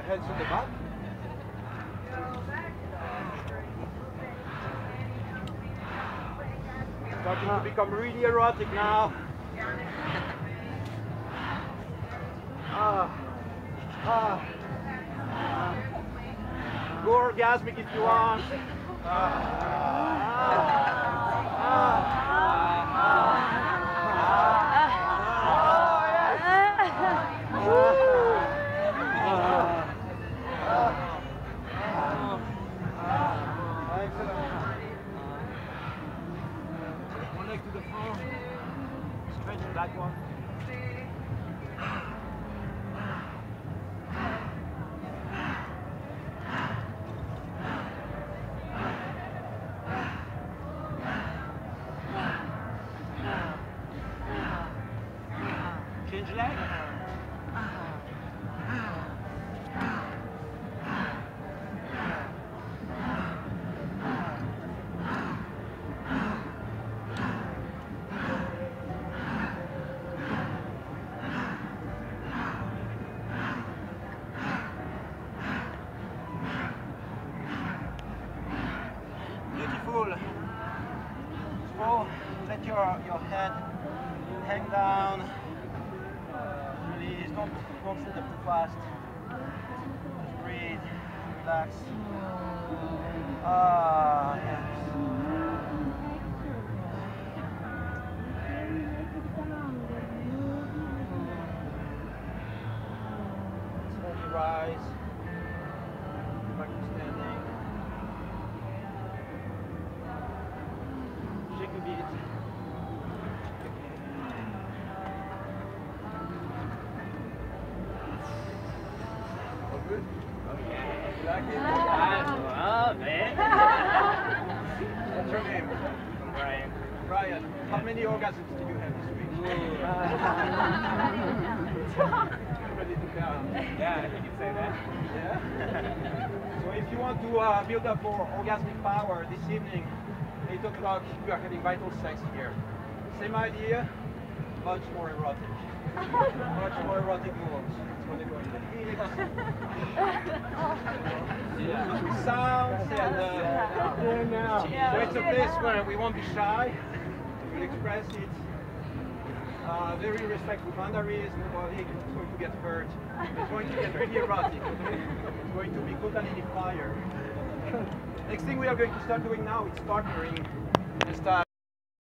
hands on the back. Starting to become really erotic now. Go orgasmic if you want. One leg to the floor. Stretch that one. Change leg. Beautiful. So let your head hang down. Release. Don't sit up too fast. Just breathe. Relax. Yes. Slowly rise. Back to standing. Shake a bit. All good? Okay. You like it? Well, man. What's your name? I'm Brian. Brian. How many orgasms did you have this week? Ready to count? Yeah, you can say that. Yeah? So if you want to build up more orgasmic power this evening, 8 o'clock, we are having vital sex here. Same idea, much more erotic. Much more erotic moves. It's going to go in the hips. With sounds and so it's a place where we won't be shy. We'll express it. Very respectful boundaries. Nobody is going to get hurt. It's going to get really erotic. It's going to be Kundalini fire. Next thing we are going to start doing now is partnering.